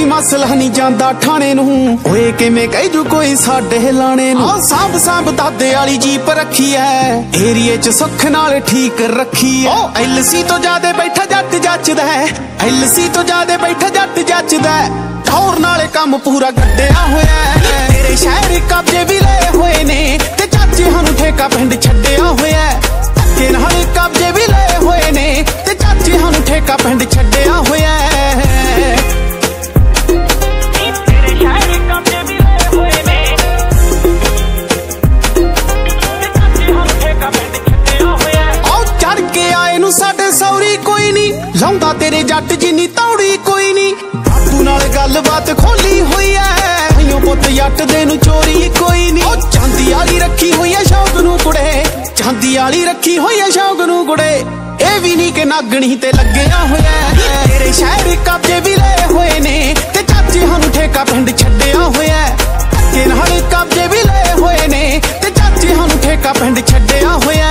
कोई मसला नहीं जांदा ठाणे नूं ओए किवें कह जू कोई साडे लाणे नूं सांभ सांभ दादे वाली जीप रखी है एरिए च सुख नाल ठीक रखी है एलसी तो ज्यादा बैठा जट जचदा है एलसी तो ज्यादा बैठा जट जचदा ठौर नाले काम पूरा गड्डिया होया तेरे शहर कब्जे भी ले होए ने ते चाचे हानू ठेका पिंड छड्डिया होया धक्के नाल कब्जे भी ले होए ने ते चाचे हानू ठेका पिंड छड्डिया होया साडे सौरी कोई नहीं लाउंदा तेरे जट जिन्नी तौड़ी कोई नहीं बापू नाल गलबात खोली हुई है अइयों पुत जट दे नूं चोरी कोई नहीं ओ चांदी वाली रखी हुई है शौक नूं कुड़े चांदी वाली रखी हुई है शौक नूं कुड़े ए भी नहीं कि नागणी ते लग्गिया होया तेरे शहर कब्जे भी ले होए ने ते चाचे हानू ठेका पिंड छड्डिया होया धक्के नाल कब्जे भी ले होए ने ते चाचे हानू ठेका पिंड छड्डिया होया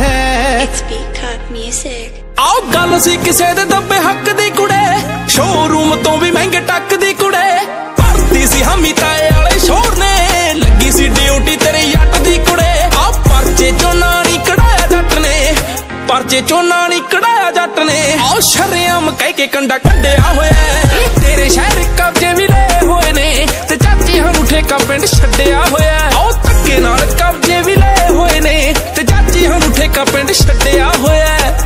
आओ गल सी किसे दे दबे हक दी कुड़े शोरूम तो भी महंगे टक दी कुड़े भरती सी हमी ताए वाले शोर ने लगी सी ड्यूटी तेरे जट दी कुड़े आ परचे चो नानी कढ़ाया जट ने परचे चो नानी कढ़ाया जट ने आओ शरेआम कह के कंडा कड्डिया होया तेरे शहर कब्जे भी ले होए ने ते चाचे हानू ठेका पिंड छड्डिया होया आओ धक्के नाल कब्जे भी ले होए ने ते चाचे हानू ठेका पिंड छड्डिया होया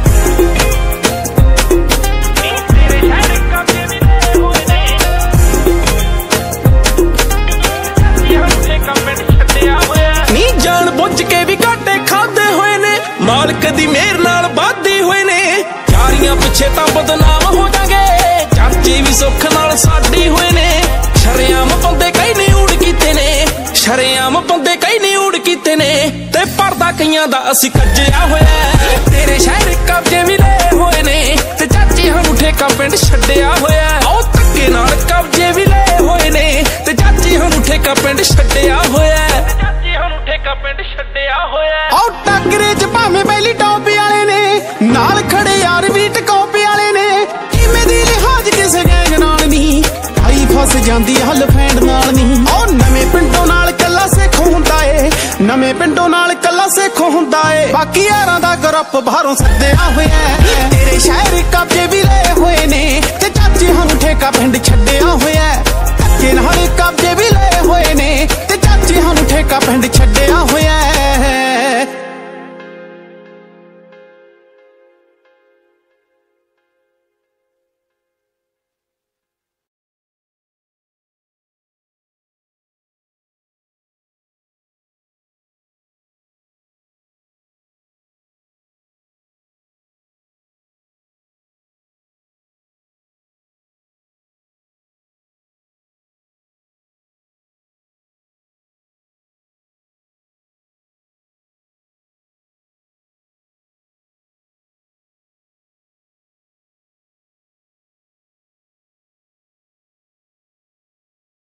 मालिक दी मेहर नाल बाधी हुए ने यारियां पिछे तां बदनाम हो जांगे चाचे भी सुख नाल साडी हुए ने शरेआम बंदे कई नहीं उड़ कीते ने शरेआम बंदे कई नहीं उड़ कीते ने ते पर्दा कईयां दा असी कज्जिया होया तेरे शहर कब्जे भी ले होए ने ते चाचे हानू ठेका पिंड छड्डिया होया आओ धक्के नाल कब्जे भी ले होए ने ते चाचे हानू ठेका पिंड छड्डिया होया ठेका पिंड छड्डिया होया आओ टकरे च भावें पहली टॉप वाले ने नाल खड़े यार भी टकॉप वाले ने किवें दी लिहाज किसे गैंग नाल नहीं आई फस जांदी हल फैंड नाल नहीं ओ नवें पिंडों नाल कल्ला सेखो हुंदा ए नवें पिंडों नाल कल्ला सेखो हुंदा ए बाकी यारां दा ग्रुप बाहरों सद्दिया होया तेरे शहर कब्जे भी ले होए ने ते चाचे हानू ठेका पिंड छड्डिया